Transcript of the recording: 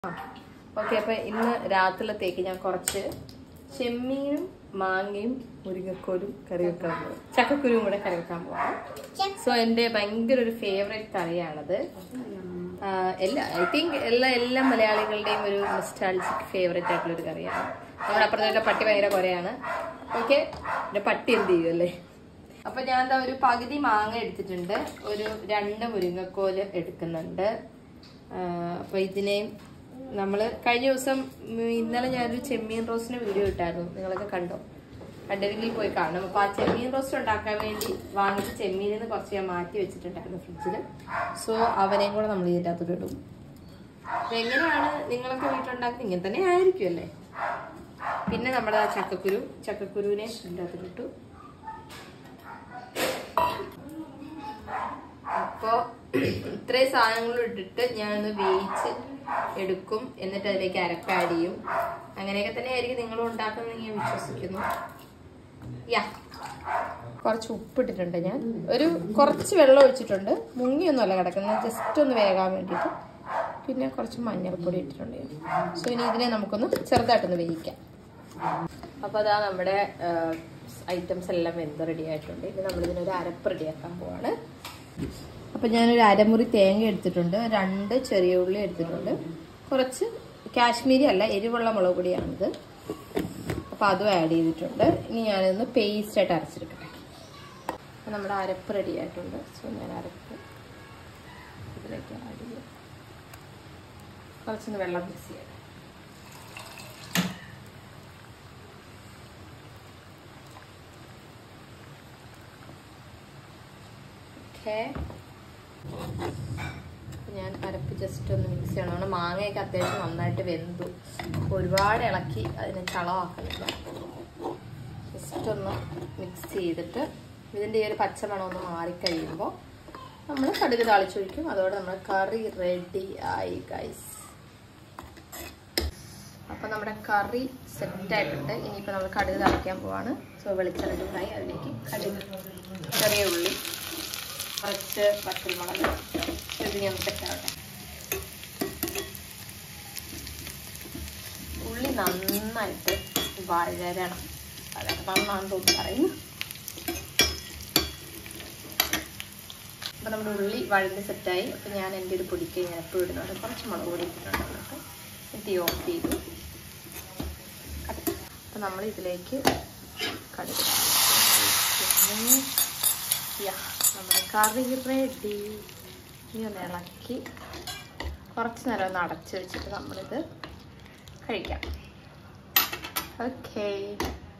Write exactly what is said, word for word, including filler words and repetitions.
Okay, അപ്പോൾ ഇന്ന് രാത്രിയിലത്തേക്ക് ഞാൻ കുറച്ച് ചെമ്മീനും മാങ്ങയും മുരിങ്ങക്കോലും കറി വെക്കാൻ പോകും, ചക്കക്കുരുവും കൂടെ കറി വെക്കാൻ പോകാം. സോ എൻ്റെ ഭയങ്കര ഒരു ഫേവറേറ്റ് കറിയാണത്. എല്ലാ ഐ തിങ്ക് എല്ലാ എല്ലാ മലയാളികളുടെയും ഒരു നൊസ്റ്റാൾജിക് ഫേവറേറ്റ് ആയിട്ടുള്ളൊരു കറിയാണ്. നമ്മുടെ അപ്പുറത്തെ പട്ടി ഭയങ്കര കുറയാണ്. ഓക്കെ, എൻ്റെ പട്ടി എന്ത് ചെയ്യും അല്ലേ. അപ്പൊ ഞാൻ എന്താ ഒരു പകുതി മാങ്ങ എടുത്തിട്ടുണ്ട്, ഒരു രണ്ട് മുരിങ്ങക്കോല് എടുക്കുന്നുണ്ട്. അപ്പൊ ഇതിനെയും നമ്മള് കഴിഞ്ഞ ദിവസം ഇന്നലെ ഞാനൊരു ചെമ്മീൻ റോസ്റ്റിന് വീഡിയോ ഇട്ടായിരുന്നു, നിങ്ങളൊക്കെ കണ്ടോ? കണ്ടെങ്കിൽ പോയി കാണണം. അപ്പൊ ആ ചെമ്മീൻ റോസ്റ്റ് ഉണ്ടാക്കാൻ വേണ്ടി വാങ്ങിച്ച ചെമ്മീനിൽ നിന്ന് കുറച്ച് ഞാൻ മാറ്റി വെച്ചിട്ടുണ്ടായിരുന്നു ഫ്രിഡ്ജിൽ. സോ അവനെയും കൂടെ നമ്മൾ ഇതിൻ്റെ അകത്തോട്ട് ഇടും. അപ്പൊ എങ്ങനെയാണ് നിങ്ങളൊക്കെ വീട്ടിലുണ്ടാക്കുന്നത്? ഇങ്ങനെ തന്നെ ആയിരിക്കും അല്ലേ. പിന്നെ നമ്മുടെ ചക്കക്കുരു ചക്കക്കുരുവിനെ ഇതിൻ്റെ അകത്തോട്ടിട്ടു. അപ്പൊ ഇത്രയും സാധനങ്ങളും ഇട്ടിട്ട് ഞാനൊന്ന് വേവിച്ച് എടുക്കും, എന്നിട്ട് അതിലേക്ക് അരപ്പ് ആഡ് ചെയ്യും. അങ്ങനെയൊക്കെ തന്നെ ആയിരിക്കും നിങ്ങളും ഉണ്ടാക്കുന്നത് ഞാൻ വിശ്വസിക്കുന്നു. യാ, കുറച്ച് ഉപ്പിട്ടിട്ടുണ്ട്. ഞാൻ ഒരു കുറച്ച് വെള്ളം ഒഴിച്ചിട്ടുണ്ട്, മുങ്ങിയൊന്നുമല്ല കിടക്കുന്നത്, ജസ്റ്റ് ഒന്ന് വേകാൻ വേണ്ടിയിട്ട്. പിന്നെ കുറച്ച് മഞ്ഞൾപ്പൊടി ഇട്ടിട്ടുണ്ട്. സോ ഇനി ഇതിനെ നമുക്കൊന്ന് ചെറുതായിട്ടൊന്ന് വേവിക്കാം. അപ്പോൾ അതാ നമ്മുടെ ഐറ്റംസ് എല്ലാം വെന്ത് റെഡി ആയിട്ടുണ്ട്. ഇനി നമ്മളിതിനൊരു അരപ്പ് റെഡിയാക്കാൻ പോവാണ്. അപ്പം ഞാനൊരു അരമുറി തേങ്ങ എടുത്തിട്ടുണ്ട്, രണ്ട് ചെറിയ ഉള്ളി എടുത്തിട്ടുണ്ട്, കുറച്ച് കാശ്മീരി അല്ല എരിവുള്ള മുളക് പൊടിയാണിത്. അപ്പം അതും ആഡ് ചെയ്തിട്ടുണ്ട്. ഇനി ഞാനൊന്ന് പേസ്റ്റായിട്ട് അരച്ചെടുക്കട്ടെ. അപ്പം നമ്മുടെ അരപ്പ് റെഡി ആയിട്ടുണ്ട്. സോ ഞാൻ അരപ്പ് ഇതിലേക്ക് ആഡ് ചെയ്യാം. കുറച്ചൊന്ന് വെള്ളം മിക്സ് ചെയ്യാം. ഓക്കെ, ഞാൻ അരപ്പ് ജസ്റ്റ് ഒന്ന് മിക്സ് ചെയ്യണം. നമ്മുടെ മാങ്ങയൊക്കെ അത്യാവശ്യം നന്നായിട്ട് വെന്തു, ഒരുപാട് ഇളക്കി അതിനെ ചളമാക്കുന്നില്ല. ജസ്റ്റ് ഒന്ന് മിക്സ് ചെയ്തിട്ട് ഇതിൻ്റെ ഈ ഒരു പച്ചമണം ഒന്ന് മാറിക്കഴിയുമ്പോൾ നമ്മൾ കടുക് താളിച്ചൊഴിക്കും. അതോടെ നമ്മുടെ കറി റെഡി ആയി ഗൈസ്. അപ്പം നമ്മുടെ കറി സെറ്റായിട്ടുണ്ട്. ഇനിയിപ്പോൾ നമ്മൾ കടുക് താളിക്കാൻ പോവാണ്. സോ വെളിച്ചെണ്ണ ചൂടായി, അതിലേക്ക് കടുക്, ചെറിയ ഉള്ളി, കുറച്ച് പച്ചമുളക്, ഇത് ഞാൻ സെറ്റാവട്ടെ. ഉള്ളി നന്നായിട്ട് വഴരണം, അതൊക്കെ നന്നാന്ന് തോന്നി പറയുന്നു. അപ്പം നമ്മുടെ ഉള്ളി വഴന്ന് സെറ്റായി. അപ്പം ഞാൻ എൻ്റെ ഒരു പൊടിക്ക് ഞാൻ എപ്പോഴും ഇടുന്നുണ്ട്, കുറച്ച് മുളക് പൊടി ഇട്ടിട്ടുണ്ട്. എന്നിട്ട് തീ ഓഫ് ചെയ്തു. അപ്പം നമ്മൾ ഇതിലേക്ക് കടുക്, നമ്മുടെ കറി റെഡി. ഇനി ഒന്ന് ഇളക്കി കുറച്ച് നേരം ഒന്ന് അടച്ചു വെച്ചിട്ട് നമ്മളിത് കഴിക്കാം. ഓക്കേ.